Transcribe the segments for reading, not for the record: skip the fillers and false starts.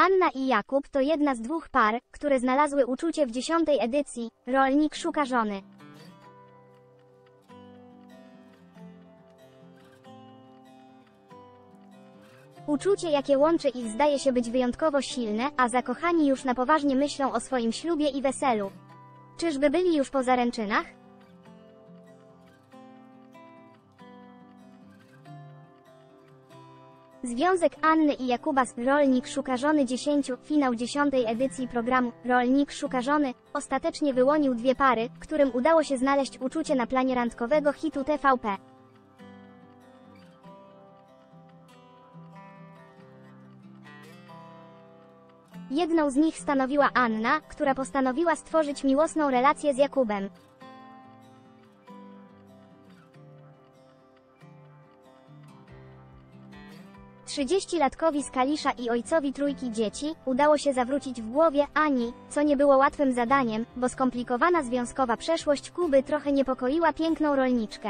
Anna i Jakub to jedna z dwóch par, które znalazły uczucie w 10. edycji Rolnik szuka żony. Uczucie, jakie łączy ich, zdaje się być wyjątkowo silne, a zakochani już na poważnie myślą o swoim ślubie i weselu. Czyżby byli już po zaręczynach? Związek Anny i Jakuba z Rolnik szuka żony 10, finał 10. edycji programu Rolnik szuka żony, ostatecznie wyłonił dwie pary, którym udało się znaleźć uczucie na planie randkowego hitu TVP. Jedną z nich stanowiła Anna, która postanowiła stworzyć miłosną relację z Jakubem. Trzydziestolatkowi z Kalisza i ojcowi trójki dzieci udało się zawrócić w głowie Ani, co nie było łatwym zadaniem, bo skomplikowana związkowa przeszłość Kuby trochę niepokoiła piękną rolniczkę.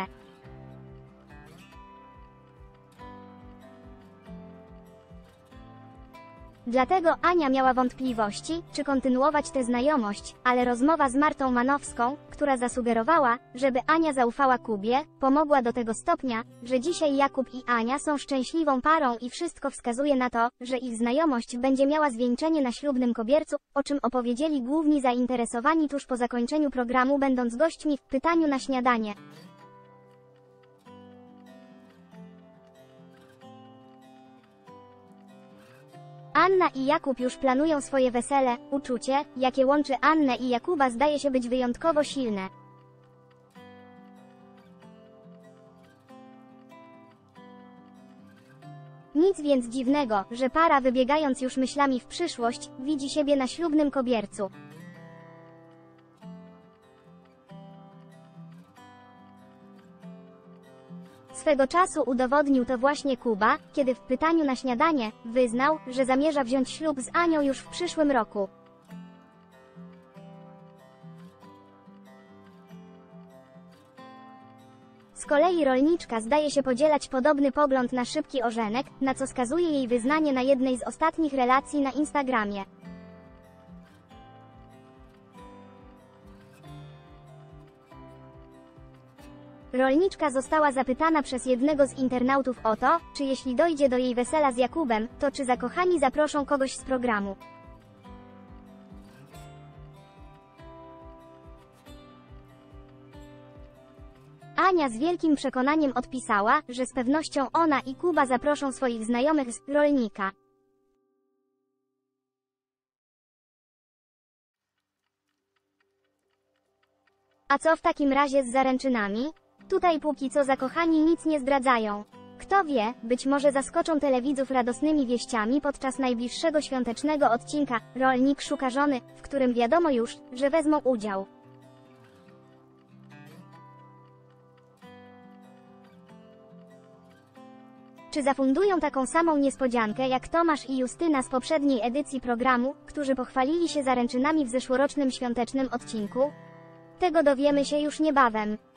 Dlatego Ania miała wątpliwości, czy kontynuować tę znajomość, ale rozmowa z Martą Manowską, która zasugerowała, żeby Ania zaufała Kubie, pomogła do tego stopnia, że dzisiaj Jakub i Ania są szczęśliwą parą i wszystko wskazuje na to, że ich znajomość będzie miała zwieńczenie na ślubnym kobiercu, o czym opowiedzieli główni zainteresowani tuż po zakończeniu programu, będąc gośćmi w Pytaniu na śniadanie. Anna i Jakub już planują swoje wesele. Uczucie, jakie łączy Annę i Jakuba, zdaje się być wyjątkowo silne. Nic więc dziwnego, że para, wybiegając już myślami w przyszłość, widzi siebie na ślubnym kobiercu. Swego czasu udowodnił to właśnie Kuba, kiedy w Pytaniu na śniadanie wyznał, że zamierza wziąć ślub z Anią już w przyszłym roku. Z kolei rolniczka zdaje się podzielać podobny pogląd na szybki ożenek, na co skazuje jej wyznanie na jednej z ostatnich relacji na Instagramie. Rolniczka została zapytana przez jednego z internautów o to, czy jeśli dojdzie do jej wesela z Jakubem, to czy zakochani zaproszą kogoś z programu. Ania z wielkim przekonaniem odpisała, że z pewnością ona i Kuba zaproszą swoich znajomych z Rolnika. A co w takim razie z zaręczynami? Tutaj póki co zakochani nic nie zdradzają. Kto wie, być może zaskoczą telewidzów radosnymi wieściami podczas najbliższego świątecznego odcinka Rolnik szuka żony, w którym wiadomo już, że wezmą udział. Czy zafundują taką samą niespodziankę jak Tomasz i Justyna z poprzedniej edycji programu, którzy pochwalili się zaręczynami w zeszłorocznym świątecznym odcinku? Tego dowiemy się już niebawem.